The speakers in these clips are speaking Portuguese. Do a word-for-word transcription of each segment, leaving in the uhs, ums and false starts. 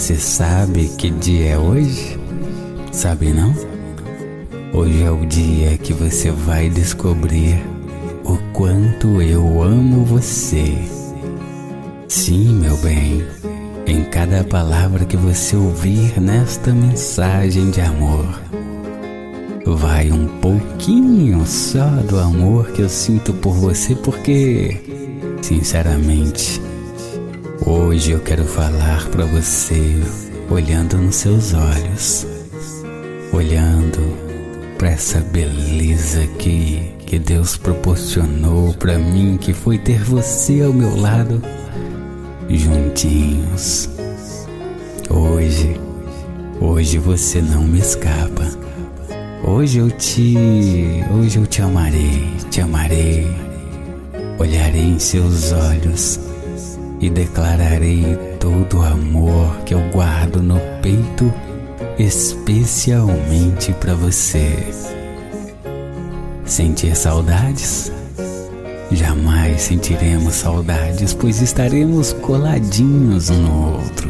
Você sabe que dia é hoje? Sabe não? Hoje é o dia que você vai descobrir o quanto eu amo você. Sim, meu bem, em cada palavra que você ouvir nesta mensagem de amor, vai um pouquinho só do amor que eu sinto por você, porque, sinceramente, hoje eu quero falar pra você olhando nos seus olhos, olhando pra essa beleza que, que Deus proporcionou pra mim, que foi ter você ao meu lado, juntinhos. Hoje, hoje você não me escapa. Hoje eu te, hoje eu te amarei, te amarei. Olharei em seus olhos e declararei todo o amor que eu guardo no peito, especialmente para você. Sentir saudades? Jamais sentiremos saudades, pois estaremos coladinhos um no outro.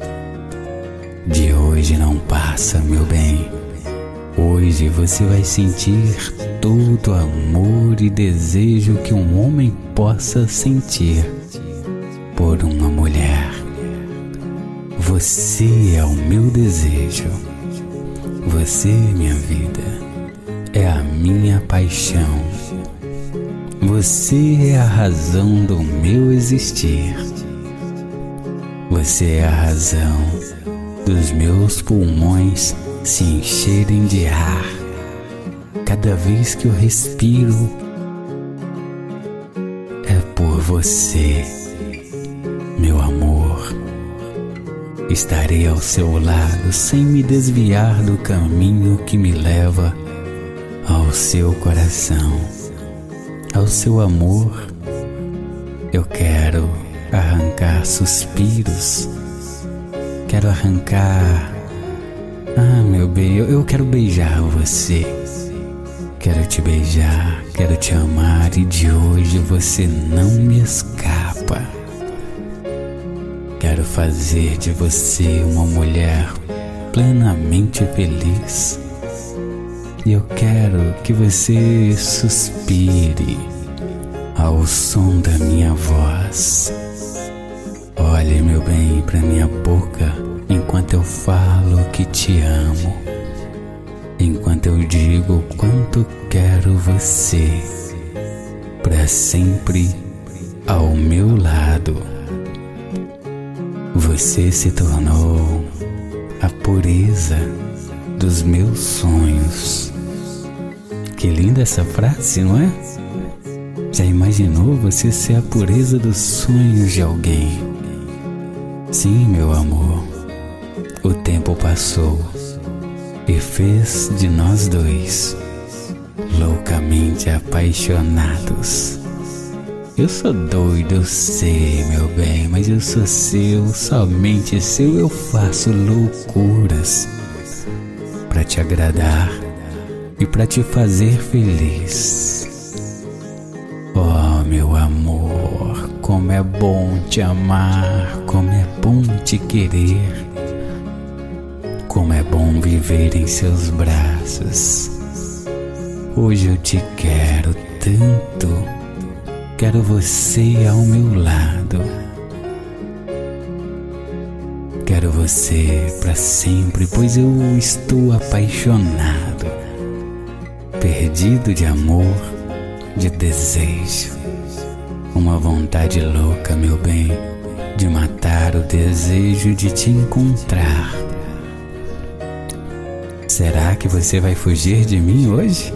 De hoje não passa, meu bem. Hoje você vai sentir todo o amor e desejo que um homem possa sentir por uma mulher. Você é o meu desejo. Você, minha vida, é a minha paixão. Você é a razão do meu existir. Você é a razão dos meus pulmões se encherem de ar cada vez que eu respiro. É por você, meu amor. Estarei ao seu lado sem me desviar do caminho que me leva ao seu coração, ao seu amor. Eu quero arrancar suspiros, quero arrancar. Ah, meu bem, eu, eu quero beijar você. Quero te beijar, quero te amar, e de hoje você não me escapa. Quero fazer de você uma mulher plenamente feliz. E eu quero que você suspire ao som da minha voz. Olhe, meu bem, pra minha boca enquanto eu falo que te amo, enquanto eu digo quanto quero você pra sempre ao meu lado. Você se tornou a pureza dos meus sonhos. Que linda essa frase, não é? Já imaginou você ser a pureza dos sonhos de alguém? Sim, meu amor, o tempo passou e fez de nós dois loucamente apaixonados. Eu sou doido, eu sei, meu bem, mas eu sou seu, somente seu. Eu faço loucuras pra te agradar e pra te fazer feliz. Oh, meu amor, como é bom te amar, como é bom te querer, como é bom viver em seus braços. Hoje eu te quero tanto, quero você ao meu lado. Quero você pra sempre, pois eu estou apaixonado, perdido de amor, de desejo. Uma vontade louca, meu bem, de matar o desejo de te encontrar. Será que você vai fugir de mim hoje?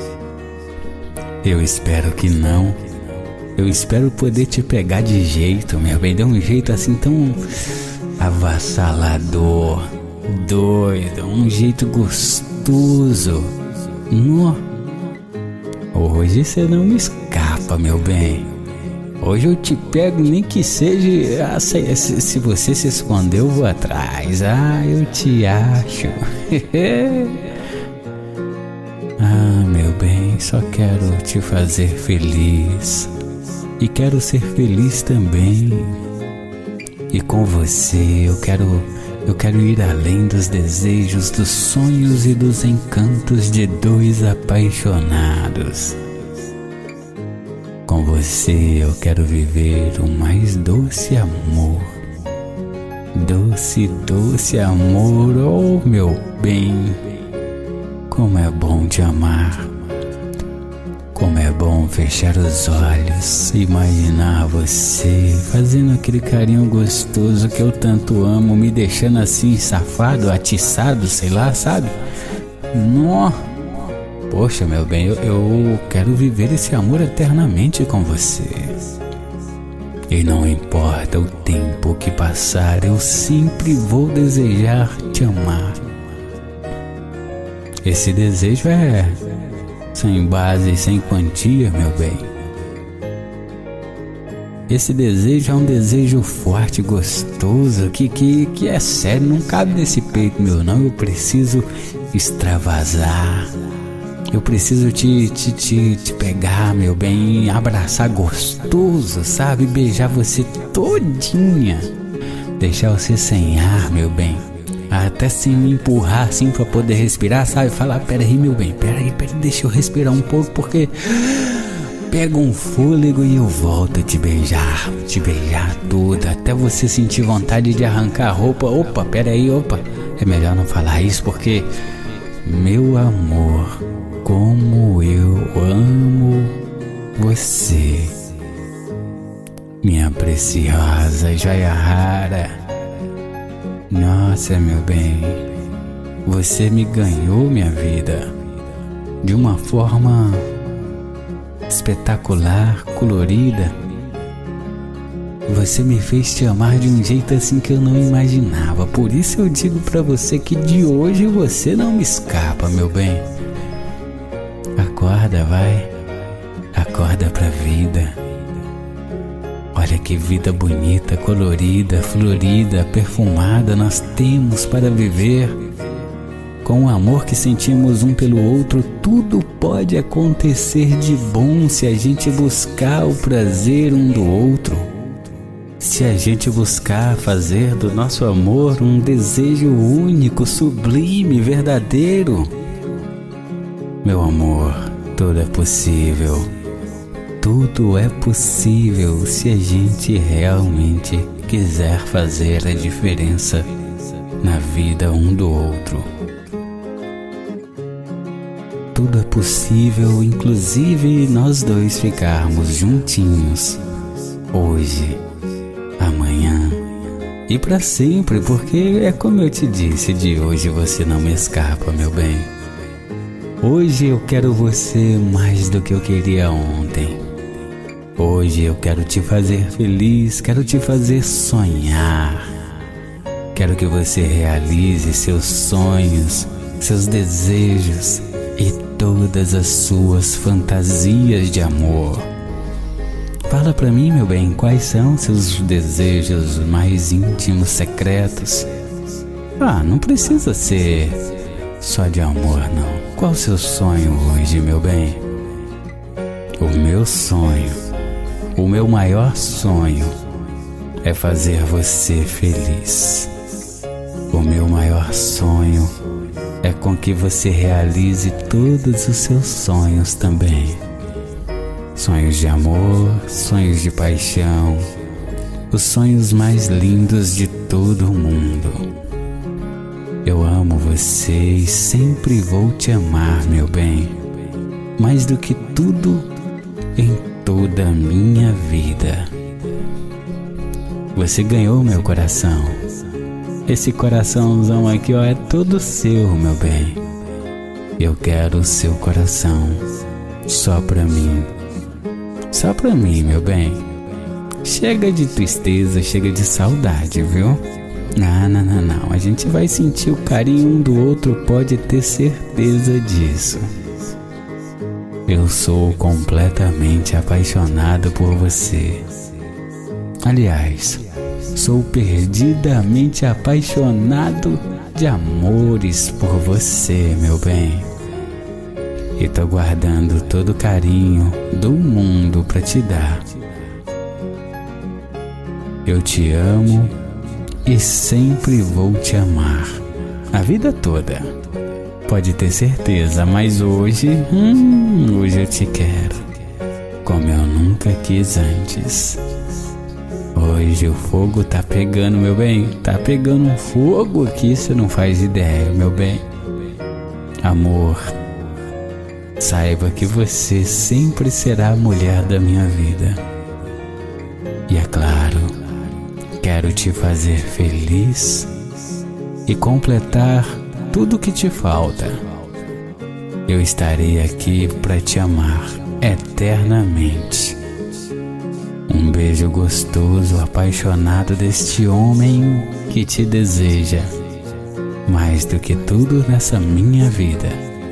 Eu espero que não. Eu espero poder te pegar de jeito, meu bem, de um jeito assim tão avassalador, doido, um jeito gostoso. No. Hoje você não me escapa, meu bem. Hoje eu te pego, nem que seja. Ah, se, se você se esconder, eu vou atrás. Ah, eu te acho. Ah, meu bem, só quero te fazer feliz. E quero ser feliz também. E com você eu quero Eu quero ir além dos desejos, dos sonhos e dos encantos de dois apaixonados. Com você eu quero viver o mais doce amor. Doce, doce amor, oh meu bem. Como é bom te amar. Como é bom fechar os olhos e imaginar você fazendo aquele carinho gostoso que eu tanto amo, me deixando assim safado, atiçado, sei lá, sabe? Nó! Poxa, meu bem, eu, eu quero viver esse amor eternamente com você. E não importa o tempo que passar, eu sempre vou desejar te amar. Esse desejo é sem base e sem quantia, meu bem. Esse desejo é um desejo forte, gostoso, que, que, que é sério, não cabe nesse peito meu não. Eu preciso extravasar. Eu preciso te, te, te, te pegar, meu bem, abraçar gostoso, sabe? Beijar você todinha. Deixar você sem ar, meu bem. Até sem me empurrar assim pra poder respirar, sabe? Falar, peraí, meu bem, peraí, peraí, deixa eu respirar um pouco, porque pega um fôlego e eu volto a te beijar, te beijar tudo, até você sentir vontade de arrancar a roupa. Opa, peraí, opa, é melhor não falar isso, porque, meu amor, como eu amo você, minha preciosa joia rara. Nossa, meu bem, você me ganhou minha vida de uma forma espetacular, colorida. Você me fez te amar de um jeito assim que eu não imaginava. Por isso eu digo pra você que de hoje você não me escapa, meu bem. Acorda, vai. Acorda pra vida. Olha que vida bonita, colorida, florida, perfumada nós temos para viver. Com o amor que sentimos um pelo outro, tudo pode acontecer de bom se a gente buscar o prazer um do outro. Se a gente buscar fazer do nosso amor um desejo único, sublime, verdadeiro. Meu amor, tudo é possível. Tudo é possível se a gente realmente quiser fazer a diferença na vida um do outro. Tudo é possível, inclusive nós dois ficarmos juntinhos hoje, amanhã e para sempre, porque é como eu te disse, de hoje você não me escapa, meu bem. Hoje eu quero você mais do que eu queria ontem. Hoje eu quero te fazer feliz, quero te fazer sonhar. Quero que você realize seus sonhos, seus desejos e todas as suas fantasias de amor. Fala pra mim, meu bem, quais são seus desejos mais íntimos, secretos? Ah, não precisa ser só de amor, não. Qual o seu sonho hoje, meu bem? O meu sonho, o meu maior sonho é fazer você feliz. O meu maior sonho é com que você realize todos os seus sonhos também. Sonhos de amor, sonhos de paixão, os sonhos mais lindos de todo o mundo. Eu amo você e sempre vou te amar, meu bem, mais do que tudo em toda a minha vida. Você ganhou meu coração. Esse coraçãozão aqui, ó, é todo seu, meu bem. Eu quero o seu coração só pra mim. Só pra mim, meu bem. Chega de tristeza, chega de saudade, viu? Não, não, não, não. A gente vai sentir o carinho um do outro, pode ter certeza disso. Eu sou completamente apaixonado por você. Aliás, sou perdidamente apaixonado de amores por você, meu bem. E tô guardando todo o carinho do mundo pra te dar. Eu te amo e sempre vou te amar a vida toda. Pode ter certeza, mas hoje, hum, hoje eu te quero como eu nunca quis antes. Hoje o fogo tá pegando, meu bem, tá pegando um fogo aqui, você não faz ideia, meu bem. Amor, saiba que você sempre será a mulher da minha vida. E é claro, quero te fazer feliz e completar tudo que te falta. Eu estarei aqui para te amar eternamente. Um beijo gostoso, apaixonado deste homem que te deseja mais do que tudo nessa minha vida.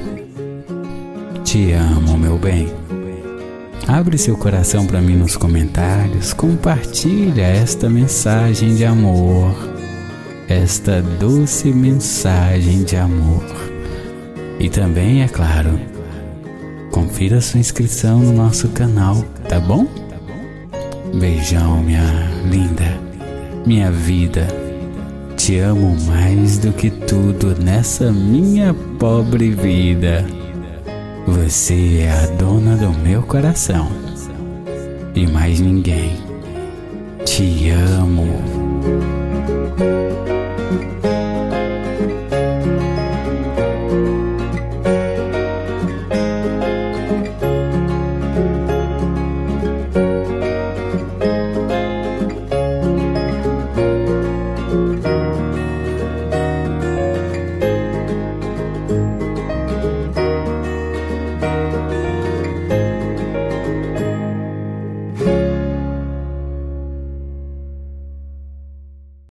Te amo, meu bem. Abre seu coração para mim nos comentários, compartilha esta mensagem de amor, esta doce mensagem de amor. E também, é claro, confira sua inscrição no nosso canal, tá bom? Beijão, minha linda, minha vida. Te amo mais do que tudo nessa minha pobre vida. Você é a dona do meu coração e mais ninguém. Te amo.